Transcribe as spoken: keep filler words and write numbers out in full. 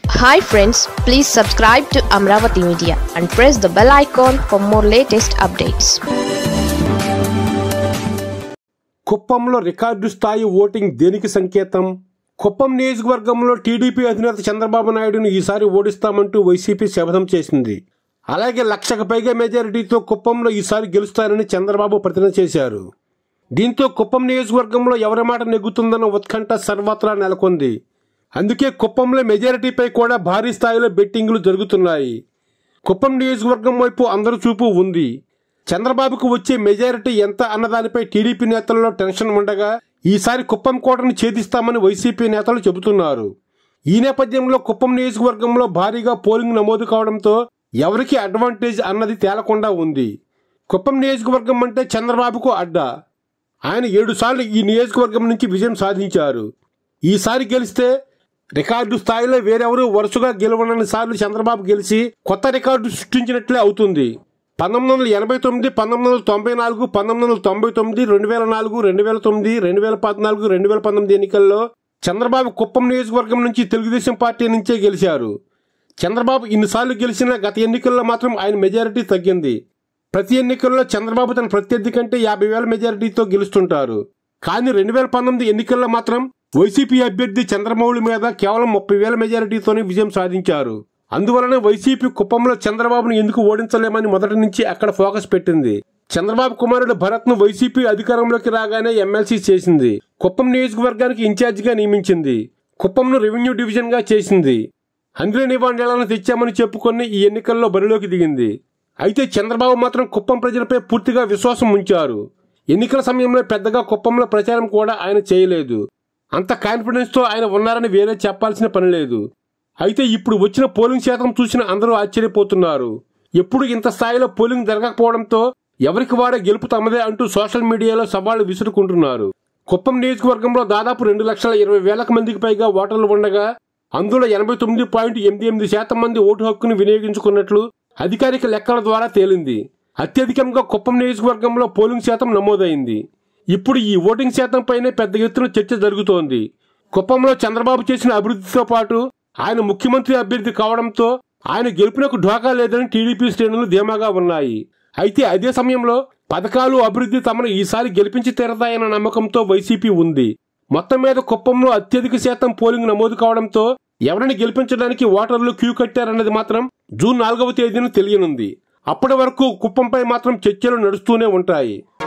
Hi friends, please subscribe to Amravati Media and press the bell icon for more latest updates. కుప్పంలో record స్థాయి voting దేనికి సంకేతం? కుప్పం నియోజకవర్గంలో TDP అధినేత చంద్రబాబు నాయుడును ఈసారి ఓడిస్తామంటూ వైసీపీ శపథం చేసింది. అలాగే లక్షకు పైగా మెజారిటీతో కుప్పంలో ఈసారి గెలుస్తారని చంద్రబాబు ప్రతిజ్ఞ చేశారు. దీంతో కుప్పం నియోజకవర్గంలో ఎవరి మాట నెగ్గుతుందన్న ఉత్కంఠ సర్వత్రా నెలకొంది. అందుకే కుప్పంలో మెజారిటీపై కూడా భారీ స్థాయిలో బెట్టింగులు జరుగుతున్నాయి. కుప్పం నియోజకవర్గం వైపు అందరి చూపు ఉంది. చంద్రబాబుకు వచ్చే మెజారిటీ ఎంత అన్నదానిపై టీడీపీ నేతల్లో టెన్షన్ ఉండగా ఈసారి కుప్పం కోటను ఛేదిస్తామని వైసీపీ నేతలు చెబుతున్నారు. ఈ నేపథ్యంలో కుప్పం నియోజకవర్గంలో భారీగా పోలింగ్ నమోదు కావడంతో ఎవరికి అడ్వాంటేజ్ అన్నది తేలకుండా ఉంది. కుప్పం నియోజకవర్గం అంటే చంద్రబాబుకు అడ్డా. ఆయన ఏడు సార్లు ఈ నియోజకవర్గం నుంచి విజయం సాధించారు. ఈసారి గెలిస్తే రికార్డు స్థాయిలో వేరెవరూ వరుసగా గెలవనన్ని సార్లు చంద్రబాబు గెలిచి కొత్త రికార్డు సృష్టించినట్లే అవుతుంది. పంతొమ్మిది వందల ఎనభై తొమ్మిది పంతొమ్మిది వందల తొంభై నాలుగు పంతొమ్మిది వందల తొంభై తొమ్మిది రెండు వేల నాలుగు రెండు వేల తొమ్మిది రెండు వేల పద్నాలుగు రెండు వేల పంతొమ్మిది ఎన్నికల్లో చంద్రబాబు కుప్పం నియోజకవర్గం నుంచి తెలుగుదేశం పార్టీ నుంచే గెలిచారు. చంద్రబాబు ఇన్నిసార్లు గెలిచినా గత ఎన్నికల్లో మాత్రం ఆయన మెజారిటీ తగ్గింది. ప్రతి ఎన్నికల్లో చంద్రబాబు తన ప్రత్యర్థి కంటే యాభై వేల మెజారిటీతో గెలుస్తుంటారు. కానీ రెండు వేల పంతొమ్మిది ఎన్నికల్లో మాత్రం వైసీపీ అభ్యర్థి చంద్రమౌళి మీద కేవలం ముప్పై వేల మెజారిటీతోనే విజయం సాధించారు. అందువలన వైసీపీ కుప్పంలో చంద్రబాబును ఎందుకు ఓడించలేమని మొదటి నుంచి అక్కడ ఫోకస్ పెట్టింది. చంద్రబాబు కుమారుడు భరత్ ను వైసీపీ అధికారంలోకి రాగానే ఎమ్మెల్సీ చేసింది. కుప్పం నియోజకవర్గానికి ఇన్ఛార్జిగా నియమించింది. కుప్పంను రెవెన్యూ డివిజన్ గా చేసింది. హండ్రీ నివాండేళ్లను తెచ్చామని చెప్పుకొని ఈ ఎన్నికల్లో బరిలోకి దిగింది. అయితే చంద్రబాబు మాత్రం కుప్పం ప్రజలపై పూర్తిగా విశ్వాసం ఉంచారు. ఎన్నికల సమయంలో పెద్దగా కుప్పంలో ప్రచారం కూడా ఆయన చేయలేదు. అంత కాన్ఫిడెన్స్ తో ఆయన ఉన్నారని వేరే చెప్పాల్సిన పని లేదు. అయితే ఇప్పుడు వచ్చిన పోలింగ్ శాతం చూసిన అందరూ ఆశ్చర్యపోతున్నారు. ఎప్పుడు ఇంత స్థాయిలో పోలింగ్ జరగకపోవడంతో ఎవరికి వాడే గెలుపు తమదే అంటూ సోషల్ మీడియాలో సవాళ్లు విసురుకుంటున్నారు. కుప్పం నియోజకవర్గంలో దాదాపు రెండు లక్షల ఇరవై వేలకు మందికి పైగా ఓటర్లు ఉండగా అందులో ఎనభై తొమ్మిది పాయింట్ ఎనిమిది ఎనిమిది శాతం మంది ఓటు హక్కును వినియోగించుకున్నట్లు అధికారిక లెక్కల ద్వారా తేలింది. అత్యధికంగా కుప్పం నియోజకవర్గంలో పోలింగ్ శాతం నమోదైంది. ఇప్పుడు ఈ ఓటింగ్ శాతం పైనే పెద్ద ఎత్తున చర్చ జరుగుతోంది. కుప్పంలో చంద్రబాబు చేసిన అభివృద్ధితో పాటు ఆయన ముఖ్యమంత్రి అభ్యర్థి కావడంతో ఆయన గెలుపునకు ఢోకా లేదని టీడీపీ శ్రేణులు ధీమాగా ఉన్నాయి. అయితే అదే సమయంలో పథకాలు అభివృద్ధి తమను ఈసారి గెలిపించి తీరతాయన్న నమ్మకంతో వైసీపీ ఉంది. మొత్తం మీద కుప్పంలో అత్యధిక శాతం పోలింగ్ నమోదు కావడంతో ఎవరిని గెలిపించడానికి ఓటర్లు క్యూ కట్టారన్నది మాత్రం జూన్ నాలుగవ తేదీన తెలియనుంది. అప్పటి వరకు కుప్పంపై మాత్రం చర్చలు నడుస్తూనే ఉంటాయి.